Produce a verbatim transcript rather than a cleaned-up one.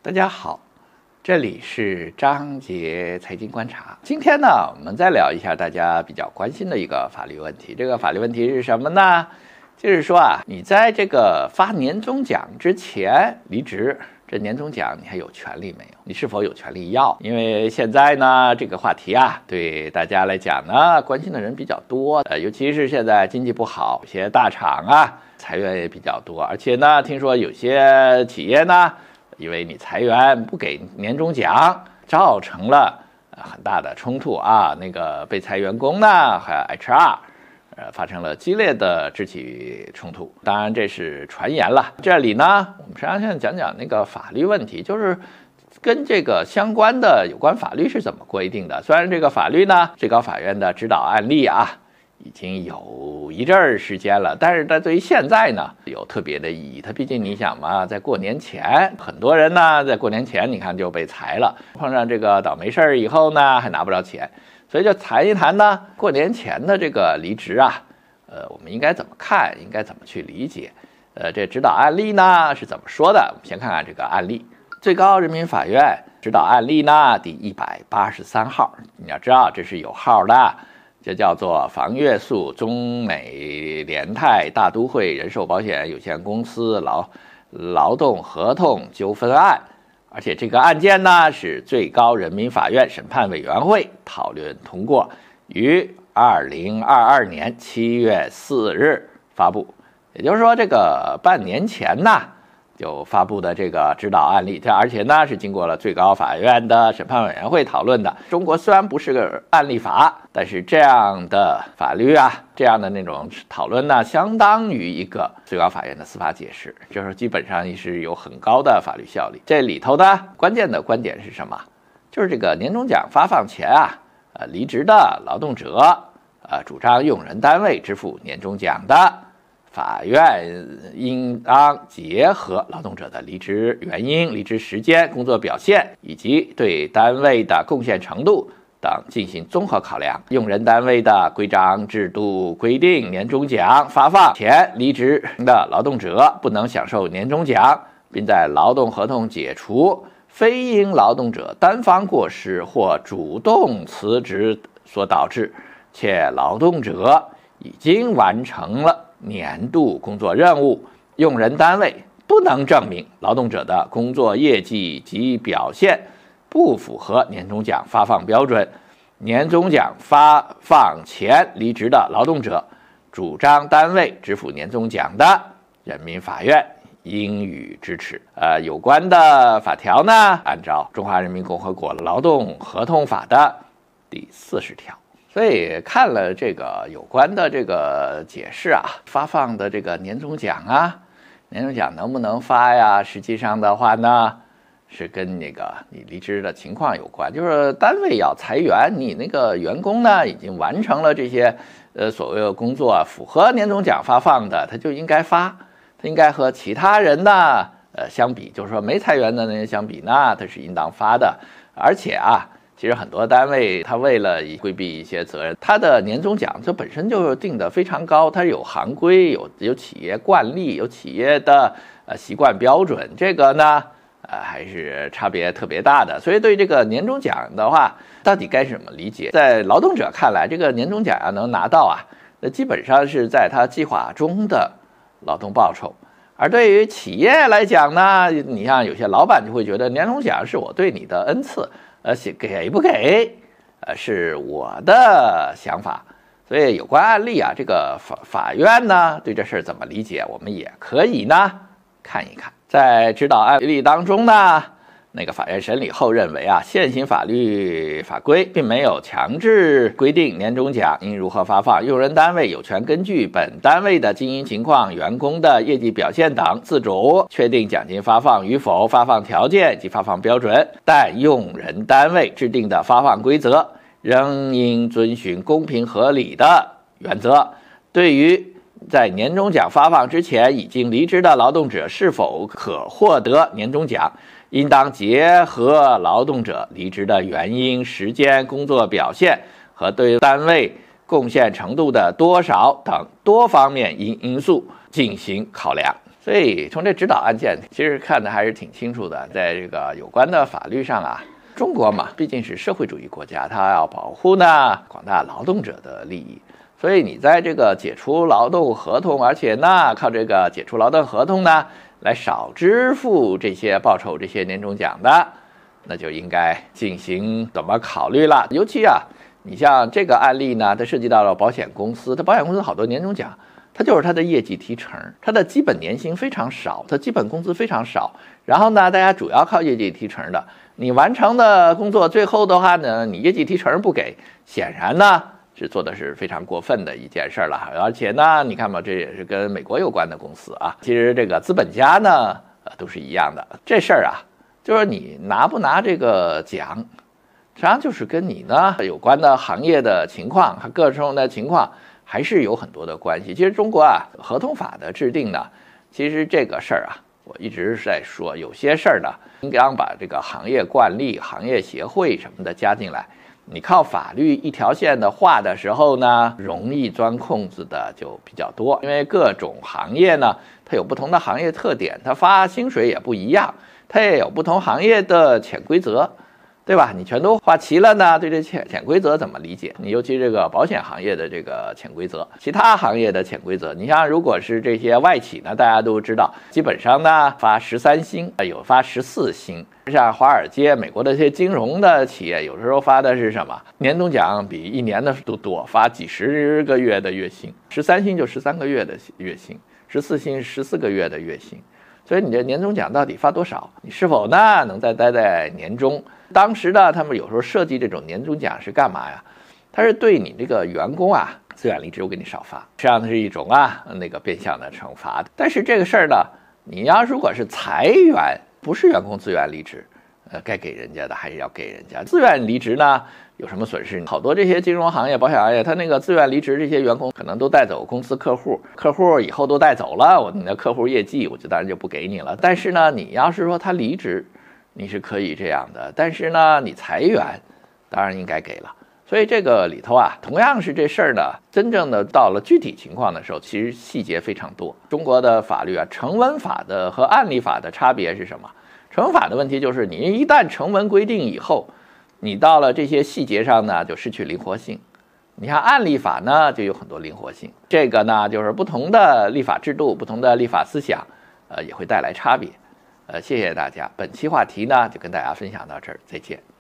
大家好，这里是张杰财经观察。今天呢，我们再聊一下大家比较关心的一个法律问题。这个法律问题是什么呢？就是说啊，你在这个发年终奖之前离职，这年终奖你还有权利没有？你是否有权利要？因为现在呢，这个话题啊，对大家来讲呢，关心的人比较多。呃，尤其是现在经济不好，有些大厂啊裁员也比较多，而且呢，听说有些企业呢，因为你裁员不给年终奖，造成了很大的冲突啊。那个被裁员工呢，还有 H R。呃，发生了激烈的肢体冲突，当然这是传言了。这里呢，我们实际上现在讲讲那个法律问题，就是跟这个相关的有关法律是怎么规定的。虽然这个法律呢，最高法院的指导案例啊，已经有一阵儿时间了，但是它对于现在呢，有特别的意义。它毕竟你想嘛，在过年前，很多人呢在过年前你看就被裁了，碰上这个倒霉事儿以后呢，还拿不着钱。所以就谈一谈呢，过年前的这个离职啊，呃，我们应该怎么看，应该怎么去理解？呃，这指导案例呢是怎么说的？我们先看看这个案例。最高人民法院指导案例呢第一百八十三号，你要知道这是有号的，这叫做防越诉中美联泰大都会人寿保险有限公司劳劳动合同纠纷案。而且这个案件呢是最高人民法院审判委员会讨论通过，于二零二二年七月四日发布。也就是说，这个半年前呢就发布的这个指导案例，这而且呢是经过了最高法院的审判委员会讨论的。中国虽然不是个案例法，但是这样的法律啊，这样的那种讨论呢，相当于一个最高法院的司法解释，就是基本上是有很高的法律效力。这里头呢，关键的观点是什么？就是这个年终奖发放前啊，呃，离职的劳动者，呃，主张用人单位支付年终奖的。法院应当结合劳动者的离职原因、离职时间、工作表现以及对单位的贡献程度等进行综合考量。用人单位的规章制度规定，年终奖发放前离职的劳动者不能享受年终奖，并在劳动合同解除非因劳动者单方过失或主动辞职所导致，且劳动者已经完成了年度工作任务，用人单位不能证明劳动者的工作业绩及表现不符合年终奖发放标准。年终奖发放前离职的劳动者主张单位支付年终奖的，人民法院应予支持。呃，有关的法条呢，按照《中华人民共和国劳动合同法》的第四十条。所以看了这个有关的这个解释啊，发放的这个年终奖啊，年终奖能不能发呀？实际上的话呢，是跟那个你离职的情况有关。就是单位要裁员，你那个员工呢已经完成了这些呃所谓的工作，符合年终奖发放的，他就应该发。他应该和其他人呢呃相比，就是说没裁员的那些相比呢，他是应当发的。而且啊。其实很多单位，他为了规避一些责任，他的年终奖这本身就定得非常高，它有行规，有有企业惯例，有企业的呃习惯标准，这个呢，呃还是差别特别大的。所以对这个年终奖的话，到底该怎么理解？在劳动者看来，这个年终奖要能拿到啊，那基本上是在他计划中的劳动报酬。而对于企业来讲呢，你像有些老板就会觉得年终奖是我对你的恩赐。呃，给不给，呃，是我的想法。所以有关案例啊，这个法法院呢对这事儿怎么理解，我们也可以呢看一看。在指导案例当中呢，那个法院审理后认为啊，现行法律法规并没有强制规定年终奖应如何发放，用人单位有权根据本单位的经营情况、员工的业绩表现等，自主确定奖金发放与否、发放条件及发放标准。但用人单位制定的发放规则仍应遵循公平合理的原则。对于在年终奖发放之前已经离职的劳动者是否可获得年终奖，应当结合劳动者离职的原因、时间、工作表现和对单位贡献程度的多少等多方面因因素进行考量。 所以从这指导案件，其实看的还是挺清楚的。在这个有关的法律上啊，中国嘛，毕竟是社会主义国家，它要保护呢广大劳动者的利益。所以你在这个解除劳动合同，而且呢靠这个解除劳动合同呢来少支付这些报酬、这些年终奖的，那就应该进行怎么考虑了。尤其啊，你像这个案例呢，它涉及到了保险公司，它保险公司好多年终奖，它就是它的业绩提成，它的基本年薪非常少，它基本工资非常少。然后呢，大家主要靠业绩提成的，你完成的工作最后的话呢，你业绩提成不给，显然呢是做的是非常过分的一件事了。而且呢，你看吧，这也是跟美国有关的公司啊。其实这个资本家呢，呃，都是一样的。这事儿啊，就是你拿不拿这个奖，实际上就是跟你呢有关的行业的情况和各种的情况还是有很多的关系。其实中国啊，合同法的制定呢，其实这个事儿啊，我一直是在说，有些事儿呢，应该把这个行业惯例、行业协会什么的加进来。你靠法律一条线的画的时候呢，容易钻空子的就比较多，因为各种行业呢，它有不同的行业特点，它发薪水也不一样，它也有不同行业的潜规则。对吧？你全都画齐了呢，对这潜潜规则怎么理解？你尤其这个保险行业的这个潜规则，其他行业的潜规则，你像如果是这些外企呢，大家都知道，基本上呢发十三薪，有发十四薪。像华尔街、美国的这些金融的企业，有时候发的是什么？年终奖比一年的都多，发几十个月的月薪，十三薪就十三个月的月薪，十四薪十四个月的月薪。所以你的年终奖到底发多少？你是否呢能再待在年终？当时呢，他们有时候设计这种年终奖是干嘛呀？它是对你这个员工啊，自愿离职我给你少发，实际上它是一种啊那个变相的惩罚。但是这个事儿呢，你要如果是裁员，不是员工自愿离职，呃，该给人家的还是要给人家。自愿离职呢，有什么损失？好多这些金融行业、保险行业，他那个自愿离职，这些员工可能都带走公司客户，客户以后都带走了，我你的客户业绩，我就当然就不给你了。但是呢，你要是说他离职，你是可以这样的，但是呢，你裁员，当然应该给了。所以这个里头啊，同样是这事儿呢，真正的到了具体情况的时候，其实细节非常多。中国的法律啊，成文法的和案例法的差别是什么？成文法的问题就是，你一旦成文规定以后，你到了这些细节上呢，就失去灵活性。你看案例法呢，就有很多灵活性。这个呢，就是不同的立法制度、不同的立法思想，呃，也会带来差别。呃，谢谢大家。本期话题呢，就跟大家分享到这儿，再见。